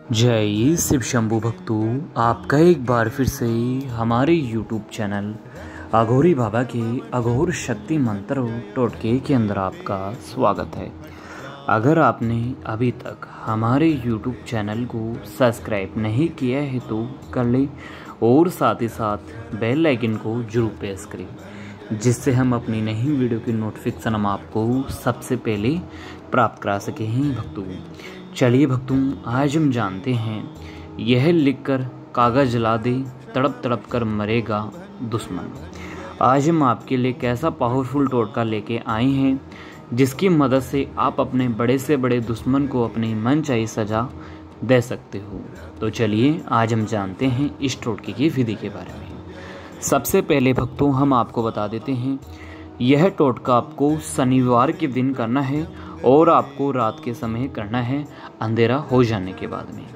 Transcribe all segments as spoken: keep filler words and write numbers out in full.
जय शिव शंभु भक्तों, आपका एक बार फिर से हमारे यूट्यूब चैनल अघोरी बाबा के अघोर शक्ति मंत्र टोटके के अंदर आपका स्वागत है। अगर आपने अभी तक हमारे यूट्यूब चैनल को सब्सक्राइब नहीं किया है तो कर लें और साथ ही साथ बेल आइकन को जरूर प्रेस करें, जिससे हम अपनी नई वीडियो की नोटिफिकेशन हम आपको सबसे पहले प्राप्त करा सके हैं। भक्तों चलिए भक्तों, आज हम जानते हैं यह लिखकर कागज जला दे, तड़प तड़प कर मरेगा दुश्मन। आज हम आपके लिए कैसा पावरफुल टोटका लेके आए हैं जिसकी मदद से आप अपने बड़े से बड़े दुश्मन को अपनी मनचाही सजा दे सकते हो। तो चलिए आज हम जानते हैं इस टोटके की विधि के बारे में। सबसे पहले भक्तों हम आपको बता देते हैं, यह टोटका आपको शनिवार के दिन करना है और आपको रात के समय करना है, अंधेरा हो जाने के बाद में।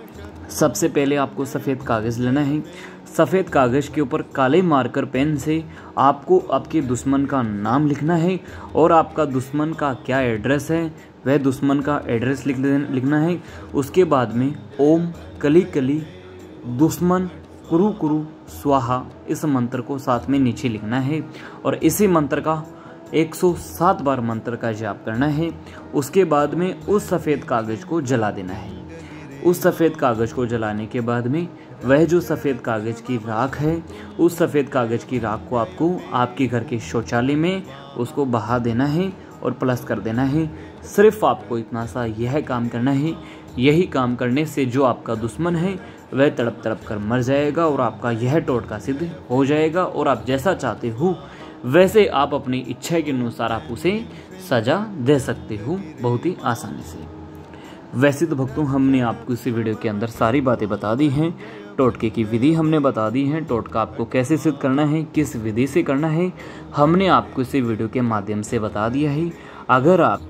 सबसे पहले आपको सफ़ेद कागज़ लेना है। सफ़ेद कागज़ के ऊपर काले मार्कर पेन से आपको आपके दुश्मन का नाम लिखना है और आपका दुश्मन का क्या एड्रेस है वह दुश्मन का एड्रेस लिख लिखना है। उसके बाद में ओम कली कली दुश्मन कुरु कुरु स्वाहा इस मंत्र को साथ में नीचे लिखना है और इसी मंत्र का एक सौ सात बार मंत्र का जाप करना है। उसके बाद में उस सफ़ेद कागज़ को जला देना है। उस सफ़ेद कागज़ को जलाने के बाद में वह जो सफ़ेद कागज़ की राख है, उस सफ़ेद कागज़ की राख को आपको आपके घर के शौचालय में उसको बहा देना है और प्लस कर देना है। सिर्फ आपको इतना सा यह काम करना है। यही काम करने से जो आपका दुश्मन है वह तड़प तड़प कर मर जाएगा और आपका यह टोटका सिद्ध हो जाएगा और आप जैसा चाहते हो वैसे आप अपनी इच्छा के अनुसार आप उसे सजा दे सकते हो बहुत ही आसानी से। वैसे तो भक्तों हमने आपको इस वीडियो के अंदर सारी बातें बता दी हैं, टोटके की विधि हमने बता दी है, टोटका आपको कैसे सिद्ध करना है, किस विधि से करना है, हमने आपको इस वीडियो के माध्यम से बता दिया है। अगर आप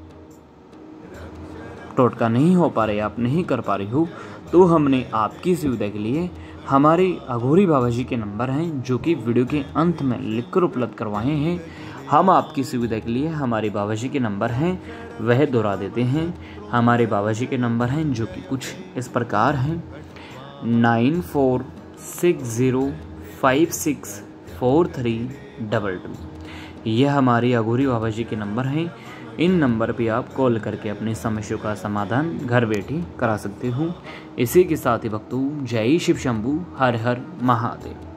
टोटका नहीं हो पा रहे, आप नहीं कर पा रहे हो, तो हमने आपकी सुविधा के लिए हमारे अघोरी बाबा जी के नंबर हैं जो कि वीडियो के अंत में लिखकर उपलब्ध करवाए हैं। हम आपकी सुविधा के लिए हमारे बाबा जी के नंबर हैं वह दोहरा देते हैं। हमारे बाबा जी के नंबर हैं जो कि कुछ इस प्रकार हैं, nine four six zero five six four three double two. यह हमारे अघोरी बाबा जी के नंबर हैं। इन नंबर पे आप कॉल करके अपनी समस्या का समाधान घर बैठे करा सकते हो। इसी के साथ ही भक्तों, जय शिव शंभु, हर हर महादेव।